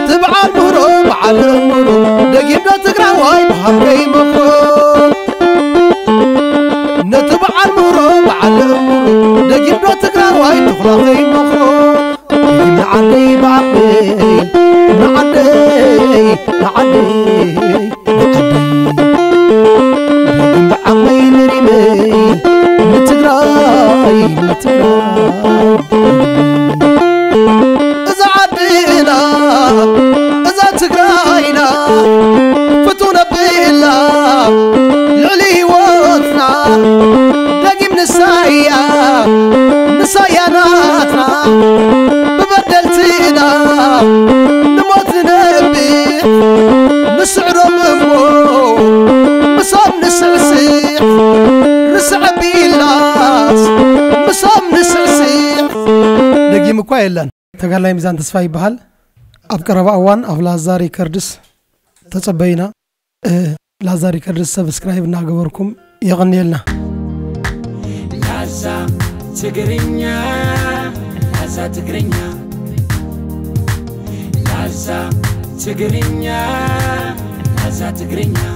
نتبع المهرو بعد المهرو دقيم لا تقرأ واي بحبي مخرو نتبع المهرو بعد المهرو دقيم لا تقرأ واي تخلقي مخرو نعدي بعبي نعدي بعمي نرمي نتقراي إذا عدينا إذا تقراينا فتونا بيلا لعلي وطنا دقيم نساياناتنا ببدلتنا نموت نبي نسعر ممو مصاب نسعسيح رسع بيلاس مصاب نسعسيح دقيم كويلان تقال لي ميزان تسفاي بحال أبقرب أوان أو لازاري كردس تصبينا لازاري كردس سبسكرايب ناقبركم يغني لنا لازا تقرينيا لازا تقرينيا لازا تقرينيا لازا تقرينيا